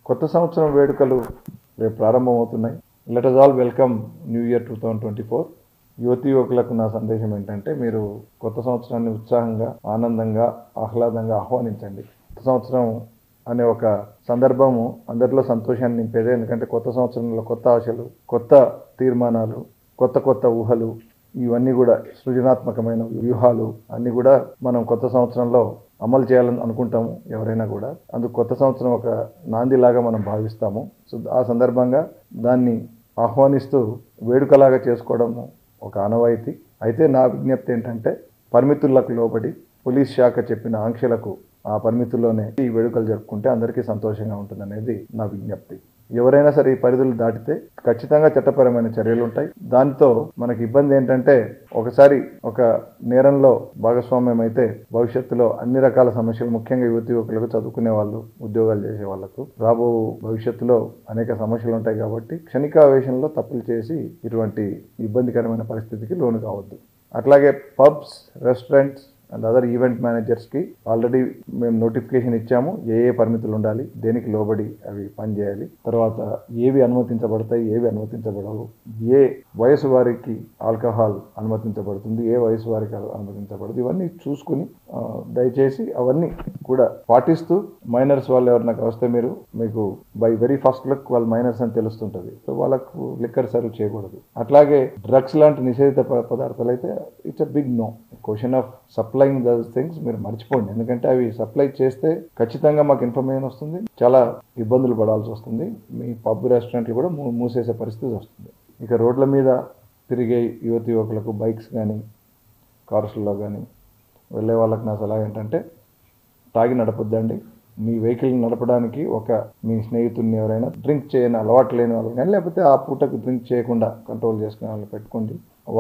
కొత్త సంవత్సరం వేడుకలు రేపు ప్రారంభమవుతున్నాయి. Let us all welcome new year 2024. యువతి యువకులకు నా సందేశం ఏంటంటే, మీరు కొత్త సంవత్సరాన్ని ఉత్సాహంగా, ఆనందంగా, ఆహ్లాదంగా ఆహ్వానించండి. కొత్త సంవత్సరం అనే ఒక సందర్భము అందరిలో సంతోషాన్ని నింపేదే. ఎందుకంటే కొత్త సంవత్సరంలో కొత్త ఆశలు, కొత్త తీర్మానాలు, కొత్త ఊహలు, ఇవన్నీ కూడా సృజనాత్మకమైన వ్యూహాలు అన్నీ కూడా మనం కొత్త సంవత్సరంలో అమలు చేయాలని అనుకుంటాము ఎవరైనా కూడా. అందుకు కొత్త సంవత్సరం ఒక నాందిలాగా మనం భావిస్తాము. సో ఆ సందర్భంగా దాన్ని ఆహ్వానిస్తూ వేడుకలాగా చేసుకోవడము ఒక ఆనవాయితీ. అయితే నా విజ్ఞప్తి ఏంటంటే, పరిమితులకు లోబడి పోలీస్ శాఖ చెప్పిన ఆంక్షలకు ఆ పరిమితుల్లోనే ఈ వేడుకలు జరుపుకుంటే అందరికీ సంతోషంగా ఉంటుందనేది నా విజ్ఞప్తి. ఎవరైనా సరే ఈ పరిధులు దాటితే ఖచ్చితంగా చట్టపరమైన చర్యలు ఉంటాయి. దాంతో మనకి ఇబ్బంది ఏంటంటే, ఒకసారి ఒక నేరంలో భాగస్వామ్యం అయితే భవిష్యత్తులో అన్ని రకాల సమస్యలు, ముఖ్యంగా యువతి యువకులకు, చదువుకునే వాళ్ళు, ఉద్యోగాలు చేసే వాళ్ళకు రాబో భవిష్యత్తులో అనేక సమస్యలు ఉంటాయి. కాబట్టి క్షణికావేశంలో తప్పులు చేసి ఇటువంటి ఇబ్బందికరమైన పరిస్థితికి లోను కావద్దు. అట్లాగే pubs, restaurants and other event మేనేజర్స్కి ఆల్రెడీ మేము నోటిఫికేషన్ ఇచ్చాము. ఏ పరిమితులు ఉండాలి, దేనికి లోబడి అవి పనిచేయాలి, తర్వాత ఏవి అనుమతించబడతాయి, ఏవి అనుమతించబడవు, ఏ వయసు వారికి ఆల్కహాల్ అనుమతించబడుతుంది, ఏ వయసు వారికి అనుమతించబడదు, ఇవన్నీ చూసుకుని దయచేసి అవన్నీ కూడా పాటిస్తూ, మైనర్స్ వాళ్ళు ఎవరైనా వస్తే మీకు బై వెరీ ఫస్ట్ లుక్ వాళ్ళు మైనర్స్ అని తెలుస్తుంటుంది. సో వాళ్ళకు లిక్కర్ సర్వ్ చేయకూడదు. అట్లాగే డ్రగ్స్ లాంటి నిషేధిత పదార్థాలు అయితే it's a big no. Question of supplying those things మీరు మర్చిపోండి. ఎందుకంటే అవి సప్లై చేస్తే ఖచ్చితంగా మాకు ఇన్ఫర్మేషన్ వస్తుంది, చాలా ఇబ్బందులు పడాల్సి వస్తుంది. మీ పబ్, రెస్టారెంట్లు కూడా మూసేసే పరిస్థితి వస్తుంది. ఇక రోడ్ల మీద తిరిగే యువతి యువకులకు బైక్స్ కానీ, కార్స్లో కానీ వెళ్ళే వాళ్ళకి నా సలహా ఏంటంటే, తాగి నడపొద్దండి. మీ వెహికల్ నడపడానికి మీ స్నేహితుడిని ఎవరైనా డ్రింక్ చేయని అలవాటు లేని వాళ్ళు కానీ, లేకపోతే ఆ పూటకు డ్రింక్ చేయకుండా కంట్రోల్ చేసుకునే వాళ్ళు పెట్టుకోండి.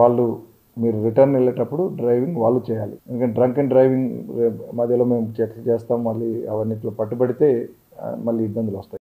మీరు రిటర్న్ వెళ్ళేటప్పుడు డ్రైవింగ్ వాళ్ళు చేయాలి. ఎందుకంటే డ్రంక్ అండ్ డ్రైవింగ్ మధ్యలో మేము చెక్ చేస్తాం, మళ్ళీ అవన్నిట్లో పట్టుబడితే మళ్ళీ ఇబ్బందులు వస్తాయి.